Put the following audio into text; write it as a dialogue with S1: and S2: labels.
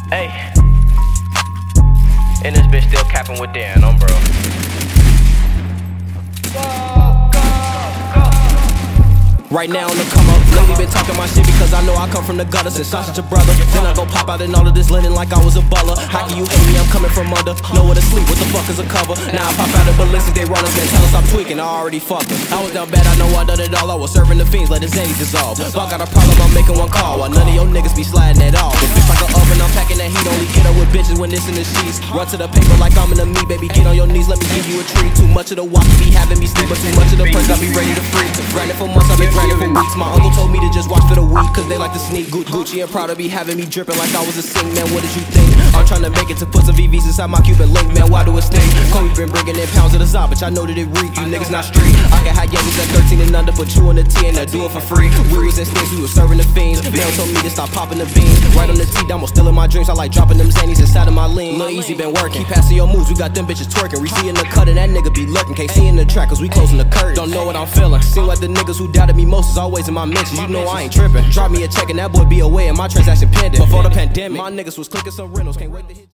S1: Hey, and this bitch still capping with Dan, bro.
S2: Right now on the come up, lately been talking my shit because I know I come from the gutter since I'm such a brother. Then I go pop out in all of this linen like I was a butler. How can you hate me? I'm coming from under. Nowhere to sleep, what the fuck is a cover? Now I pop out of ballistics, they run us, man, tell us I'm tweaking, I already fucked them. I was down bad, I know I done it all. I was serving the fiends, let the Zannies dissolve. If I got a problem, I'm making one call, while none of your niggas be sliding at all. The bitch like an oven, I'm packing that heat, only get up with bitches when it's in the sheets. Run to the paper like I'm in the meat, baby, get on your knees, let me give you a treat. Too much of the watch be having me sleep, but too much of the press, I be ready to freeze. Grinding for months, I've been grinding for weeks. My uncle told me to just watch for the week, cause they like to sneak. Gucci and Prada be having me dripping like I was a sing, man, what did you think? I'm trying to make it to put some VVs inside my Cuban link, man, why do it sting? Kobe been bringing in pounds of the Zod, but I know that it reek, you niggas not street. I can have Yetis at 13 and under, put you on the T and I do it for free. We was in stinks, we was serving the fiends. Mel told me to stop popping the beans. Right on the T, down, still in my dreams, I like dropping them Zannies inside of my lean. Lil Easy been working, keep passing your moves, we got them bitches twerking. We see in the cut and that nigga be lurking, can't see in the track cause we closing the curtain. Don't know what I'm feeling, seem like the niggas who doubted me most is always in my mentions. You know I ain't tripping. Drop me a check and that boy be away and my transaction pending. Before the pandemic, my niggas was clicking some rentals, can't wait to hit.